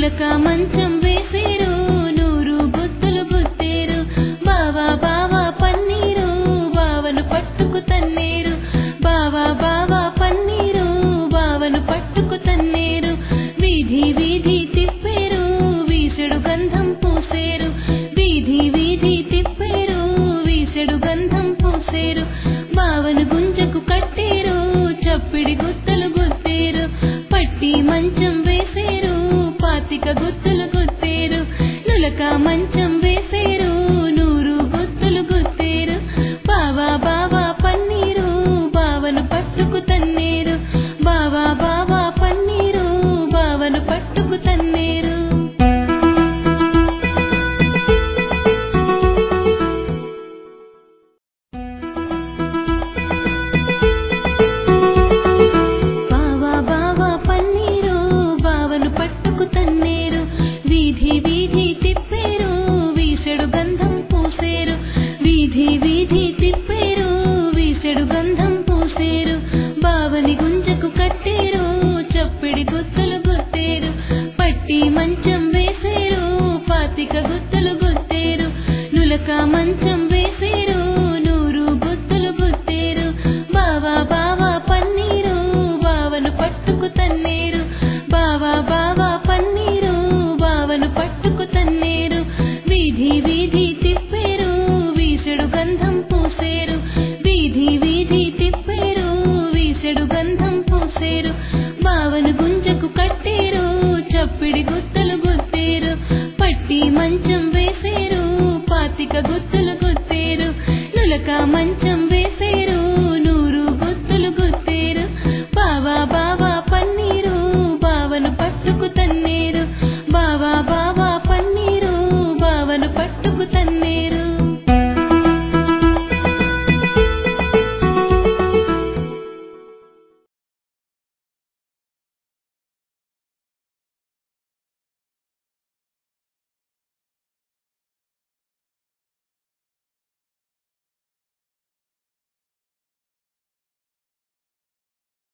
నులక మంచం వేసేరు నూరు గుత్తులు గుత్తేరు బావా బావా పన్నీరు బావను పట్టుకు తన్నేరు బావా బావా పన్నీరు బావను పట్టుకు తన్నేరు వీధి వీధి తిప్పేరు వీసెడు గంధం పూసేరు వీధి వీధి తిప్పేరు వీసెడు గంధం పూసేరు బావను గుంజకు కట్టేరు చప్పిడి గుత్తలు గుత్తేరు పట్టి మంచం వేసేరు పాతిక గుత్తులు గుత్తేరు నులక మంచం వేసేరు నూరు గుత్తులు గుత్తేరు బావా బావా పన్నీరు బావను పట్టుకు తన్నేరు బావా బావా పన్నీరు బావను పట్టుకు తన్నేరు బావా బావా పన్నీరు బావను పట్టుకు తన్నేరు వీధి వీధి తిప్పేరు వీసెడు గంధం పూసేరు వీధి వీధి తిప్పేరు వీసెడు గంధం పూసేరు బావని గుంజకు కట్టేరు చప్పిడి గుత్తులు గుత్తేరు పట్టి మంచం వేసేరు పాతిక గుత్తులు గుత్తేరు నులక మంచం వేసేరు నూరు గుత్తులు గుత్తేరు బావా బావా పన్నీరు బావను పట్టుకు తన్నేరు బావా బావా పన్నీరు బావను పట్టుకు తన్నేరు వీధి వీధి తిప్పేరు వీసెడు గంధం పూసేరు వీధి వీధి తిప్పేరు వీసెడు గంధం పూసేరు బావను గుంజకు కట్టేరు చప్పిడి గుత్తలు గుత్తేరు పట్టి మంచం వేసేరు పాతిక గుత్తులు గుత్తేరు నులక మంచం